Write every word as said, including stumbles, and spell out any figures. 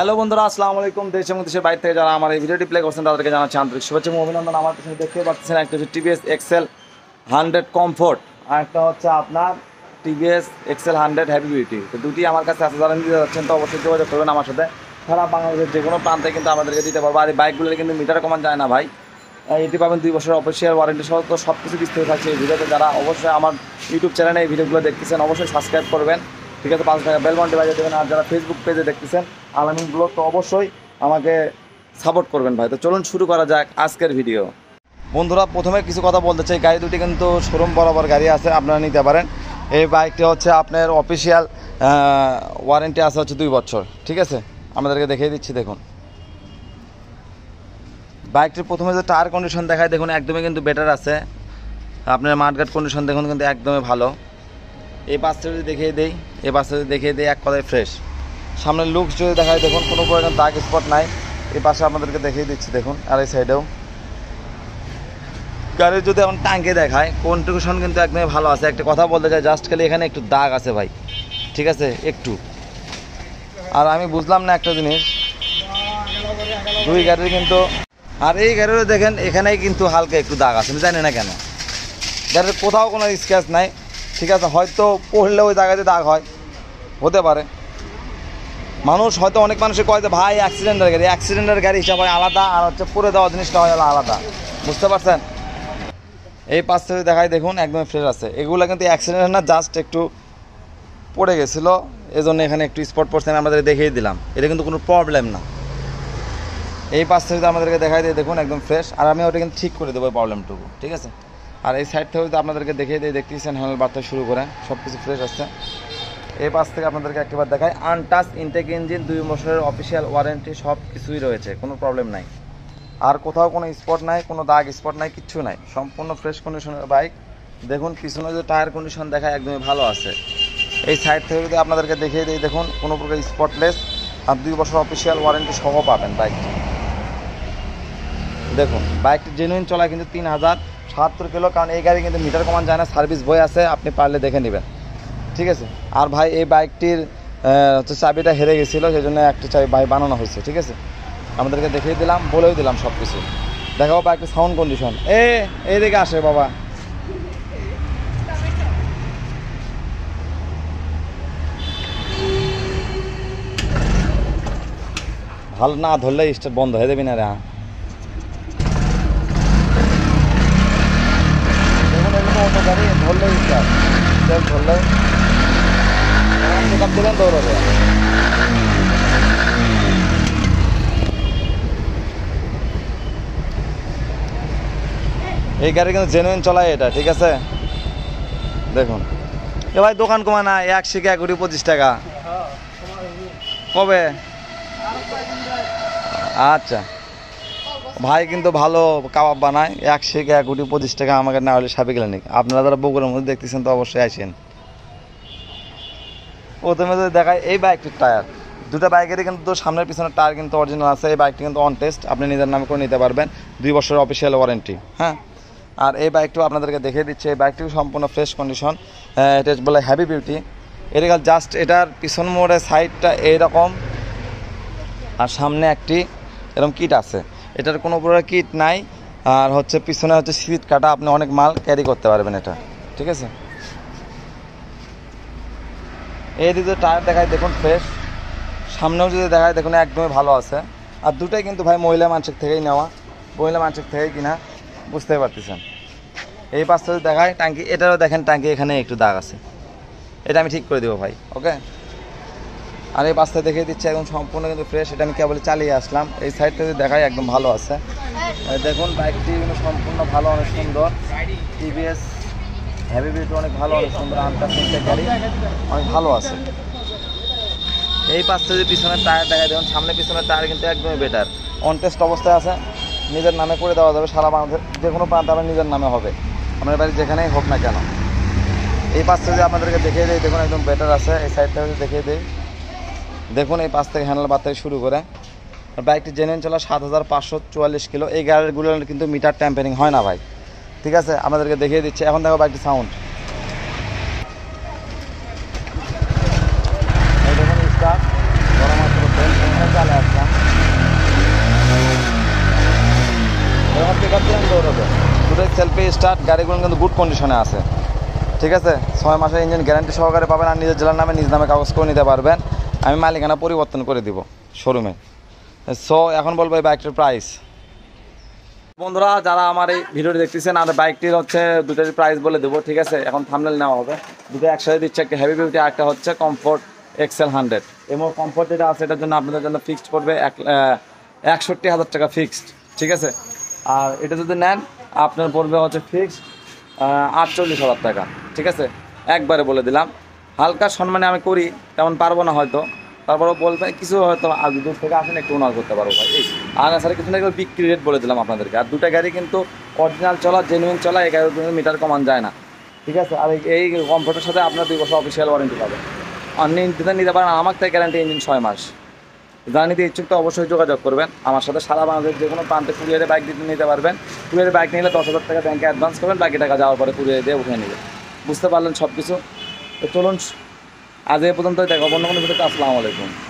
Hello বন্ধুরা, আসসালামু আলাইকুম। দেশ এবং দেশের বাইরে থেকে যারা আমার এই ভিডিওটি প্লে করছেন তাদেরকে জানাচ্ছি আন্তরিক শুভেচ্ছা এবং অভিনন্দন। আমার পিছনে দেখতে পাচ্ছেন একটা হচ্ছে টিভিএস এক্সেল হান্ড্রেড কমফোর্ট, আর একটা হচ্ছে আপনার TVS XL hundred heavy duty. তো দুটি আমার কাছে আছে, যারা নিতে যাচ্ছেন তো অবশ্যই যোগাযোগ করবেন আমার সাথে। সারা বাংলাদেশের যে কোনো প্রান্তে কিন্তু আমাদেরকে দিতে পারবো। আর এই বাইকগুলোর কিন্তু মিটার কমান যায় না ভাই, এটি পাবেন দুই বছরের অফিসিয়াল ওয়ারেন্টি সহ। তো সব কিছু বিস্তারিত থাকছে এই ভিডিওতে। যারা অবশ্যই আমার ইউটিউব চ্যানেলে এই ভিডিওগুলো দেখতেছেন অবশ্যই সাবস্ক্রাইব করবেন, ঠিক আছে? পাঁচ টাকা বেল ঘন্টি বাজিয়ে দেবেন। আর যারা ফেসবুক পেজে দেখতেছেন আলামিন ব্লগ, তো অবশ্যই আমাকে সাপোর্ট করবেন ভাই। তো চলুন শুরু করা যাক আজকের ভিডিও। বন্ধুরা, প্রথমে কিছু কথা বলতে চাই। গাড়ি দুটি কিন্তু শোরুম বরাবর গাড়ি আছে, আপনারা নিতে পারেন। এই বাইকটি হচ্ছে আপনার অফিসিয়াল ওয়ারেন্টি আছে হচ্ছে দুই বছর, ঠিক আছে? আমাদেরকে দেখিয়ে দিচ্ছি। দেখুন বাইকটির প্রথমে যে টায়ার কন্ডিশন দেখায়, দেখুন একদমই কিন্তু বেটার আছে। আপনার মাঠঘাট কন্ডিশন দেখুন কিন্তু একদমই ভালো। এই পাশে যদি দেখিয়ে দেই, এই পাশে যদি দেখিয়ে দিই, এক কথায় ফ্রেশ। সামনের লুকস যদি দেখায়, দেখুন কোনো প্রয়োজন দাগ স্পট নাই। এই পাশে আপনাদেরকে দেখিয়ে দিচ্ছি দেখুন, আর এই সাইডেও গাড়ির যদি এখন ট্যাঙ্কে দেখায়, কন্ডিশন কিন্তু একদমই ভালো আছে। একটা কথা বলতে চাই, জাস্ট খালি এখানে একটু দাগ আছে ভাই, ঠিক আছে? একটু। আর আমি বুঝলাম না একটা জিনিস, দুই গাড়ির কিন্তু, আর এই গাড়িরও দেখেন এখানেই কিন্তু হালকা একটু দাগ আছে। আমি জানি না কেন, গাড়ির কোথাও কোনো স্ক্র্যাচ নাই, ঠিক আছে? হয়তো পড়লে ওই জায়গাতে দাগ হয়, হতে পারে। মানুষ হয়তো অনেক মানুষে কয় যে ভাই অ্যাক্সিডেন্টের গাড়ি, অ্যাক্সিডেন্টের গাড়ি হিসাবে হয় আলাদা, আর হচ্ছে পরে দেওয়া জিনিসটা হয় আলাদা, বুঝতে পারছেন? এই পাশ থেকে দেখায় দেখুন একদম ফ্রেশ আছে। এগুলো কিন্তু অ্যাক্সিডেন্ট না, জাস্ট একটু পড়ে গেছিলো, এই জন্য এখানে একটু স্পট পড়ছে, আমি আমাদের দেখিয়ে দিলাম। এটা কিন্তু কোনো প্রবলেম না। এই পাশ থেকে আমাদেরকে দেখাই দিয়ে দেখুন একদম ফ্রেশ, আর আমি ওটা কিন্তু ঠিক করে দেবো প্রবলেমটুকু, ঠিক আছে? আর এই সাইড থেকে যদি আপনাদেরকে দেখিয়ে দিয়ে দেখতেছেন হ্যান্ডেল বার থেকে শুরু করে সব কিছু ফ্রেশ আসছে। এই পাশ থেকে আপনাদেরকে একবার দেখায়, আনটাচ ইনটেক ইঞ্জিন, দুই বছরের অফিসিয়াল ওয়ারেন্টি, সব কিছুই রয়েছে, কোনো প্রবলেম নাই। আর কোথাও কোনো স্পট নাই, কোনো দাগ স্পট নাই, কিচ্ছু নাই, সম্পূর্ণ ফ্রেশ কন্ডিশনের বাইক। দেখুন পিছনে যে টায়ার কন্ডিশন দেখায় একদমই ভালো আছে। এই সাইড থেকে যদি আপনাদেরকে দেখিয়ে দিই, দেখুন কোনো প্রকার স্পটলেস, আর দুই বছর অফিসিয়াল ওয়ারেন্টি সহ পাবেন বাইকটি। দেখুন বাইকটি জেনুইন চলায় কিন্তু তিন হাজার সাতাত্তর কিলো, কারণ এই গাড়ি কিন্তু মিটার কমান যায় না, সার্ভিস বই আছে, আপনি পারলে দেখে নেবেন, ঠিক আছে? আর ভাই এই বাইকটির হচ্ছে চাবিটা হেরে গেছিলো, সেই জন্য একটা চাবি ভাই বানানো হয়েছে, ঠিক আছে? আমাদেরকে দেখিয়ে দিলাম, বলেও দিলাম সব কিছু। দেখাবো বাইকটির সাউন্ড কন্ডিশন। এ এইদিকে আসে বাবা, ভালো না ধরলে স্টার্ট বন্ধ হয়ে দেবি না রে। অটো গাড়ি ধরলে স্টার্ট ধরলে চেকআপ দেবেন দৌড়াবে। এই গাড়ি কিন্তু জেনুইন চলায় এটা, ঠিক আছে? দেখুন এ ভাই দোকান কমা না, এক শিখে এক কোটি পঁচিশ টাকা কবে? আচ্ছা ভাই কিন্তু ভালো কাবাব বানায়, এক শিখে এক কোটি পঁচিশ টাকা আমাকে না হলে সাপে ক্লিনিক। আপনারা যারা বগুড়ার মধ্যে দেখতেছেন তো অবশ্যই আসেন। প্রথমে যদি দেখায় এই বাইকটির টায়ার, দুটো বাইকেরই কিন্তু সামনের পিছনের টায়ার কিন্তু অরিজিনাল আছে। এই বাইকটি কিন্তু অন টেস্ট, আপনি নিজের নামে করে নিতে পারবেন, দুই বছরের অফিসিয়াল ওয়ারেন্টি। হ্যাঁ, আর এই বাইকটিও আপনাদেরকে দেখিয়ে দিচ্ছে, এই বাইকটিও সম্পূর্ণ ফ্রেশ কন্ডিশন। এটা বলে হ্যাভি বিউটি। এটা জাস্ট এটার পিছন মোড়ের সাইডটা এইরকম, আর সামনে একটি এরকম কিট আছে। এটার কোনো পুরো কিট নাই, আর হচ্ছে পিছনে হচ্ছে সিট কাটা, আপনি অনেক মাল ক্যারি করতে পারবেন এটা, ঠিক আছে? এই দিকে টায়ার দেখায় দেখুন ফ্রেশ, সামনেও যদি দেখায় দেখুন একদমই ভালো আছে। আর দুটাই কিন্তু ভাই মহিলা মানুষের থেকেই নেওয়া, মহিলা মানুষের থেকেই কিনা, বুঝতে পারতেছেন। এই পাশটা যদি দেখায় ট্যাঙ্কি, এটারও দেখেন ট্যাঙ্কি এখানে একটু দাগ আছে, এটা আমি ঠিক করে দেবো ভাই, ওকে? আর এই পাশটা দেখিয়ে দিচ্ছে একদম সম্পূর্ণ কিন্তু ফ্রেশ, এটা আমি কেবল চালিয়ে আসলাম। এই সাইডটা যদি দেখায় একদম ভালো আছে। দেখুন বাইকটি কিন্তু সম্পূর্ণ ভালো, অনেক সুন্দর। টিভিএস হেভি বিউটি অনেক ভালো, অনেক সুন্দর, আনটাচ ইনটেক গাড়ি, অনেক ভালো আছে। এই পাশটা যদি পিছনের টায়ার দেখায়, দেখুন সামনে পিছনের টায়ার কিন্তু একদমই বেটার, অন টেস্ট অবস্থায় আছে, নিজের নামে করে দেওয়া যাবে। সারা বাংলাদেশ যে কোনো প্রান্তে আমার নিজের নামে হবে, আপনার বাড়ি যেখানেই হোক না কেন। এই পাশটা যদি আপনাদেরকে দেখিয়ে দিই, দেখুন একদম বেটার আছে। এই সাইডটা যদি দেখিয়ে দিই, দেখুন এই পাশ থেকে হ্যান্ডেল বার থেকে শুরু করে বাইকটি জেনুইন চলা সাত হাজার পাঁচশো চুয়াল্লিশ কিলো। এই গাড়িগুলো কিন্তু মিটার ট্যাম্পারিং হয় না ভাই, ঠিক আছে? আপনাদেরকে দেখিয়ে দিচ্ছে। এখন দেখো বাইকটি সাউন্ড, এই দেখুন স্টার্ট, বড় মাত্র চালে দৌড়াবে। দুটোই সেলফি স্টার্ট, গাড়িগুলো কিন্তু গুড কন্ডিশনে আছে, ঠিক আছে। ছয় মাসের ইঞ্জিন গ্যারান্টি সহকারে পাবেন, আর নিজের জেলার নামে নিজ নামে কাগজ করে নিতে পারবেন। আমি মালিকানা পরিবর্তন করে দিব শোরুমে। সো এখন বলবো এই বাইকটির প্রাইস। বন্ধুরা যারা আমার এই ভিডিওটি দেখতেছেন, আর বাইকটির হচ্ছে দুটোর প্রাইস বলে দেবো, ঠিক আছে। এখন থাম্বনেল নেওয়া হবে, দুটো একসাথে দিচ্ছে, একটা হেভি বিউটি, একটা হচ্ছে কমফোর্ট এক্সেল হান্ড্রেড। এবং কমফোর্ট যেটা আছে এটার জন্য আপনাদের জন্য ফিক্সড পড়বে এক একষট্টি হাজার টাকা ফিক্সড, ঠিক আছে। আর এটা যদি নেন আপনার পড়বে হচ্ছে ফিক্সড আটচল্লিশ হাজার টাকা, ঠিক আছে। একবারে বলে দিলাম, হালকা সম্মানে আমি করি, তেমন পারবো না হয়তো, তারপরেও বলবেন কিছু হয়তো আর দূর থেকে আসেন একটু ওনার করতে পারবো ভাই। এই আর স্যার কিছু না, বিক্রি রেট বলে দিলাম আপনাদেরকে। আর দুটা গাড়ি কিন্তু অরিজিনাল চলা, জেনুইন চলা, এই গাড়ির কিন্তু মিটার কমান যায় না, ঠিক আছে। আর এই কমফোর্টের সাথে আপনার দুই বছর অফিসিয়াল ওয়ারেন্টি পাবেন। আর নিতে নিতে পারেন আমার থেকে গ্যারান্টি ইঞ্জিন ছয় মাস। যারা নিতে ইচ্ছুক তো অবশ্যই যোগাযোগ করবেন আমার সাথে। সারা বাংলাদেশের যে কোনো প্রান্তে কুরিয়ারে বাইক দিতে নিতে পারবেন। কুরিয়ারে বাইক নিলে দশ হাজার টাকা ব্যাংকে অ্যাডভান্স করবেন, বাকি টাকা যাওয়ার পরে কুরিয়ারে দিয়ে উঠে নেবেন। বুঝতে পারলেন সব কিছু? তো চলুন আজ এ পর্যন্তই, দেখো অন্য কোনো ভিডিওতে। আসসালামু আলাইকুম।